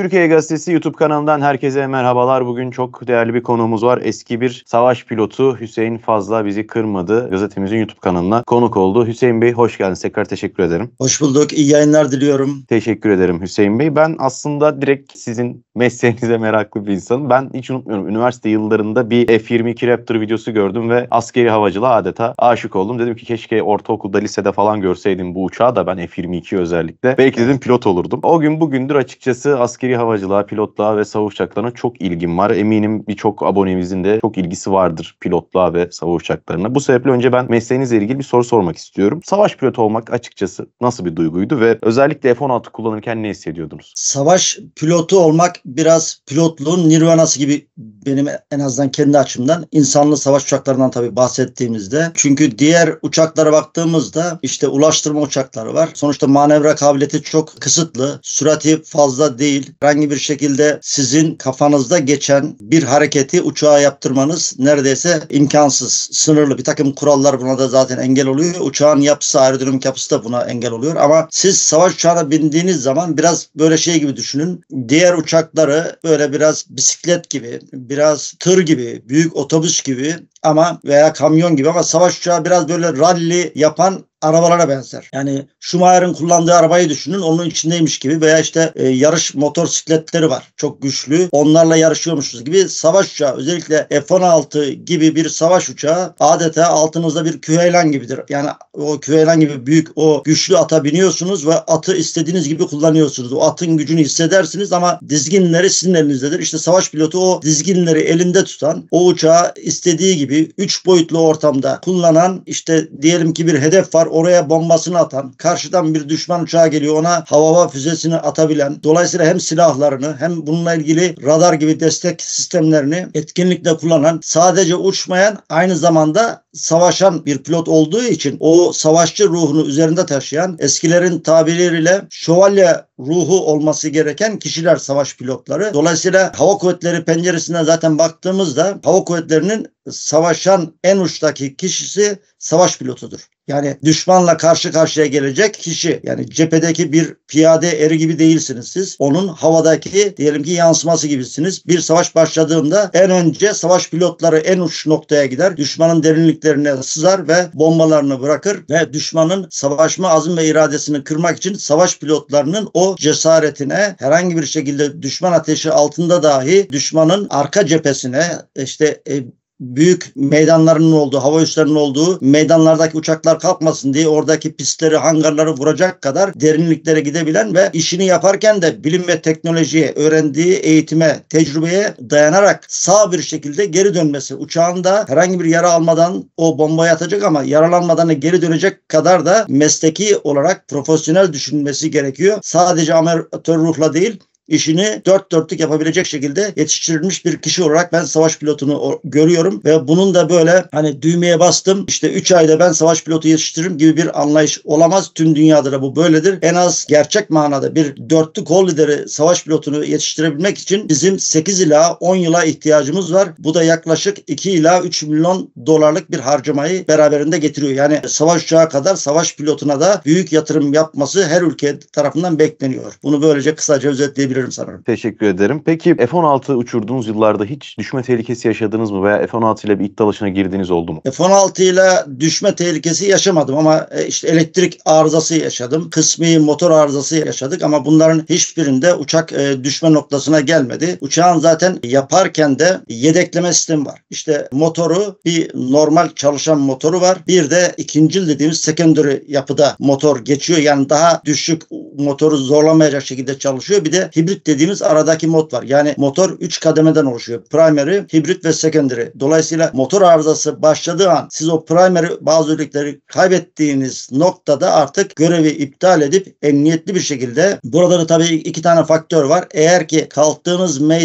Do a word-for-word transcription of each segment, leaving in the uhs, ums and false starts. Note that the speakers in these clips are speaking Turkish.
Türkiye Gazetesi YouTube kanalından herkese merhabalar. Bugün çok değerli bir konuğumuz var. Eski bir savaş pilotu Hüseyin Fazla bizi kırmadı. Gazetemizin YouTube kanalına konuk oldu. Hüseyin Bey hoş geldiniz. Tekrar teşekkür ederim. Hoş bulduk. İyi yayınlar diliyorum. Teşekkür ederim Hüseyin Bey. Ben aslında direkt sizin mesleğinize meraklı bir insanım. Ben hiç unutmuyorum. Üniversite yıllarında bir F yirmi iki Raptor videosu gördüm ve askeri havacılığa adeta aşık oldum. Dedim ki keşke ortaokulda, lisede falan görseydim bu uçağı da ben F yirmi iki özellikle. Belki dedim pilot olurdum. O gün bugündür açıkçası askeri havacılığa, pilotluğa ve savaş uçaklarına çok ilgim var. Eminim birçok abonemizin de çok ilgisi vardır pilotluğa ve savaş uçaklarına. Bu sebeple önce ben mesleğinizle ilgili bir soru sormak istiyorum. Savaş pilotu olmak açıkçası nasıl bir duyguydu ve özellikle F on altı kullanırken ne hissediyordunuz? Savaş pilotu olmak biraz pilotluğun nirvanası gibi, benim en azından kendi açımdan. İnsanlı savaş uçaklarından tabii bahsettiğimizde. Çünkü diğer uçaklara baktığımızda işte ulaştırma uçakları var. Sonuçta manevra kabiliyeti çok kısıtlı. Sürati fazla değil. Herhangi bir şekilde sizin kafanızda geçen bir hareketi uçağa yaptırmanız neredeyse imkansız. Sınırlı. Bir takım kurallar buna da zaten engel oluyor. Uçağın yapısı, aerodinamik yapısı da buna engel oluyor. Ama siz savaş uçağına bindiğiniz zaman biraz böyle şey gibi düşünün. Diğer uçakları böyle biraz bisiklet gibi, biraz tır gibi, büyük otobüs gibi ama veya kamyon gibi, ama savaş uçağı biraz böyle ralli yapan arabalara benzer. Yani Schumacher'in kullandığı arabayı düşünün, onun içindeymiş gibi, veya işte e, yarış motosikletleri var. Çok güçlü. Onlarla yarışıyormuşuz gibi. Savaş uçağı, özellikle F on altı gibi bir savaş uçağı adeta altınızda bir küheylan gibidir. Yani o küheylan gibi büyük, o güçlü ata biniyorsunuz ve atı istediğiniz gibi kullanıyorsunuz. O atın gücünü hissedersiniz ama dizginleri sizin elinizdedir. İşte savaş pilotu o dizginleri elinde tutan, o uçağı istediği gibi üç boyutlu ortamda kullanan, işte diyelim ki bir hedef var, oraya bombasını atan, karşıdan bir düşman uçağı geliyor, ona hava füzesini atabilen, dolayısıyla hem silahlarını hem bununla ilgili radar gibi destek sistemlerini etkinlikle kullanan, sadece uçmayan, aynı zamanda savaşan bir pilot olduğu için o savaşçı ruhunu üzerinde taşıyan, eskilerin tabirleriyle şövalye ruhu olması gereken kişiler savaş pilotları. Dolayısıyla hava kuvvetleri penceresinden zaten baktığımızda hava kuvvetlerinin savaşan en uçtaki kişisi savaş pilotudur. Yani düşmanla karşı karşıya gelecek kişi, yani cephedeki bir piyade eri gibi değilsiniz siz. Onun havadaki diyelim ki yansıması gibisiniz. Bir savaş başladığında en önce savaş pilotları en uç noktaya gider. Düşmanın derinliklerine sızar ve bombalarını bırakır ve düşmanın savaşma azim ve iradesini kırmak için savaş pilotlarının o cesaretine, herhangi bir şekilde düşman ateşi altında dahi düşmanın arka cephesine, işte e, büyük meydanlarının olduğu, hava üslerinin olduğu meydanlardaki uçaklar kalkmasın diye oradaki pistleri, hangarları vuracak kadar derinliklere gidebilen ve işini yaparken de bilim ve teknolojiye, öğrendiği eğitime, tecrübeye dayanarak sağ bir şekilde geri dönmesi. Uçağın da herhangi bir yara almadan o bombayı atacak ama yaralanmadan geri dönecek kadar da mesleki olarak profesyonel düşünmesi gerekiyor. Sadece amatör ruhla değil, işini dört dörtlük yapabilecek şekilde yetiştirilmiş bir kişi olarak ben savaş pilotunu görüyorum ve bunun da böyle hani düğmeye bastım, işte üç ayda ben savaş pilotu yetiştiririm gibi bir anlayış olamaz. Tüm dünyada da bu böyledir. En az gerçek manada bir dörtlü kol lideri savaş pilotunu yetiştirebilmek için bizim sekiz ila on yıla ihtiyacımız var. Bu da yaklaşık iki ila üç milyon dolarlık bir harcamayı beraberinde getiriyor. Yani savaş uçağı kadar savaş pilotuna da büyük yatırım yapması her ülke tarafından bekleniyor. Bunu böylece kısaca özetleyebilirim sanırım. Teşekkür ederim. Peki F on altı uçurduğunuz yıllarda hiç düşme tehlikesi yaşadınız mı veya F on altı ile bir it dalaşına girdiğiniz oldu mu? F on altı ile düşme tehlikesi yaşamadım ama işte elektrik arızası yaşadım. Kısmi motor arızası yaşadık ama bunların hiçbirinde uçak düşme noktasına gelmedi. Uçağın zaten yaparken de yedekleme sistemi var. İşte motoru, bir normal çalışan motoru var. Bir de ikincil dediğimiz secondary yapıda motor geçiyor. Yani daha düşük, motoru zorlamayacak şekilde çalışıyor. Bir de hibrit dediğimiz aradaki mod var. Yani motor üç kademeden oluşuyor. Primary, hibrit ve secondary. Dolayısıyla motor arızası başladığı an siz o primary bazı özellikleri kaybettiğiniz noktada artık görevi iptal edip emniyetli bir şekilde, burada da tabii iki tane faktör var. Eğer ki kalktığınız meydan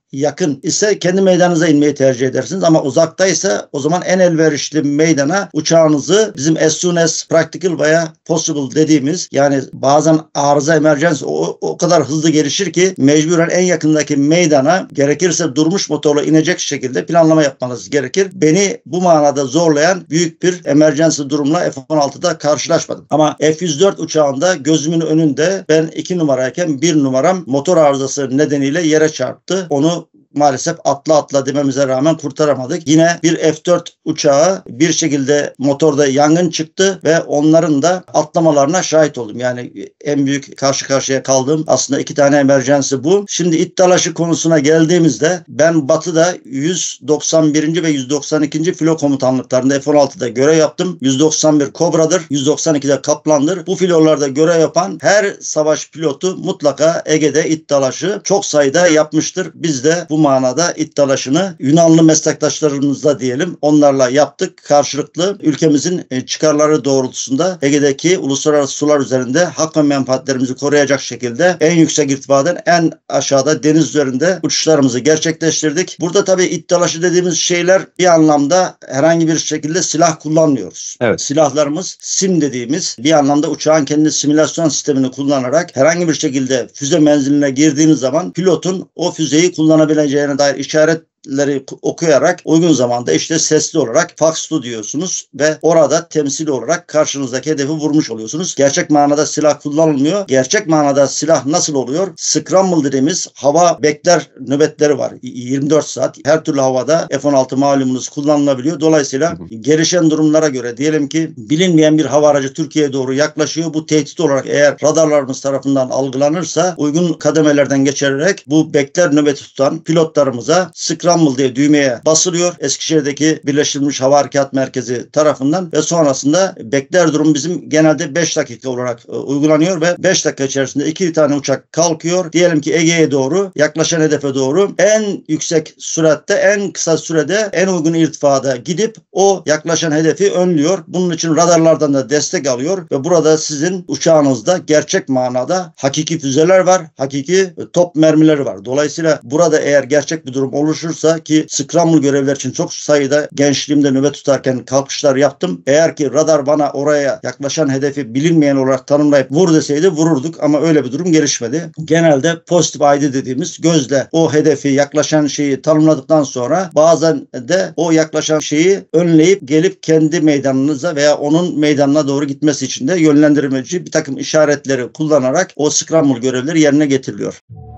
yakın ise kendi meydanınıza inmeyi tercih edersiniz ama uzaktaysa o zaman en elverişli meydana uçağınızı bizim as soon as practical veya possible dediğimiz, yani bazen arıza emergency o, o kadar hızlı gelişir ki mecburen en yakındaki meydana gerekirse durmuş motorla inecek şekilde planlama yapmanız gerekir. Beni bu manada zorlayan büyük bir emergency durumla F on altıda karşılaşmadım. Ama F yüz dört uçağında gözümün önünde ben iki numarayken bir numaram motor arızası nedeniyle yere çarptı. Onu maalesef atla atla dememize rağmen kurtaramadık. Yine bir F dört uçağı bir şekilde motorda yangın çıktı ve onların da atlamalarına şahit oldum. Yani en büyük karşı karşıya kaldığım aslında iki tane emergency bu. Şimdi it dalaşı konusuna geldiğimizde ben Batı'da yüz doksan birinci ve yüz doksan ikinci filo komutanlıklarında F on altıda görev yaptım. yüz doksan bir Kobra'dır, yüz doksan ikide Kaplan'dır. Bu filolarda görev yapan her savaş pilotu mutlaka Ege'de it dalaşı çok sayıda yapmıştır. Biz de bu manada it dalaşını Yunanlı meslektaşlarımızla diyelim onlarla yaptık. Karşılıklı ülkemizin çıkarları doğrultusunda Ege'deki uluslararası sular üzerinde hak ve menfaatlerimizi koruyacak şekilde en yüksek irtifadan en aşağıda deniz üzerinde uçuşlarımızı gerçekleştirdik. Burada tabii it dalaşı dediğimiz şeyler bir anlamda herhangi bir şekilde silah kullanmıyoruz. Evet. Silahlarımız sim dediğimiz bir anlamda uçağın kendi simülasyon sistemini kullanarak herhangi bir şekilde füze menziline girdiğiniz zaman pilotun o füzeyi kullanabileceğine dair işaretleri okuyarak uygun zamanda işte sesli olarak fax diyorsunuz ve orada temsili olarak karşınızdaki hedefi vurmuş oluyorsunuz. Gerçek manada silah kullanılmıyor. Gerçek manada silah nasıl oluyor? Scramble dediğimiz hava bekler nöbetleri var. yirmi dört saat her türlü havada F on altı malumunuz kullanılabiliyor. Dolayısıyla hı hı. gelişen durumlara göre diyelim ki bilinmeyen bir hava aracı Türkiye'ye doğru yaklaşıyor. Bu tehdit olarak eğer radarlarımız tarafından algılanırsa uygun kademelerden geçerek bu bekler nöbeti tutan pilotlarımıza Scramble diye düğmeye basılıyor Eskişehir'deki Birleştirilmiş Hava Harekat Merkezi tarafından ve sonrasında bekler durum bizim genelde beş dakika olarak e, uygulanıyor ve beş dakika içerisinde iki tane uçak kalkıyor. Diyelim ki Ege'ye doğru, yaklaşan hedefe doğru en yüksek süratte, en kısa sürede, en uygun irtifada gidip o yaklaşan hedefi önlüyor. Bunun için radarlardan da destek alıyor ve burada sizin uçağınızda gerçek manada hakiki füzeler var, hakiki top mermileri var. Dolayısıyla burada eğer gerçek bir durum oluşursa ki Scramble görevler için çok sayıda gençliğimde nöbet tutarken kalkışlar yaptım. Eğer ki radar bana oraya yaklaşan hedefi bilinmeyen olarak tanımlayıp vur deseydi vururduk ama öyle bir durum gelişmedi. Genelde pozitif I D dediğimiz gözle o hedefi yaklaşan şeyi tanımladıktan sonra bazen de o yaklaşan şeyi önleyip gelip kendi meydanınıza veya onun meydanına doğru gitmesi için de yönlendirmeci bir takım işaretleri kullanarak o Scramble görevleri yerine getiriliyor.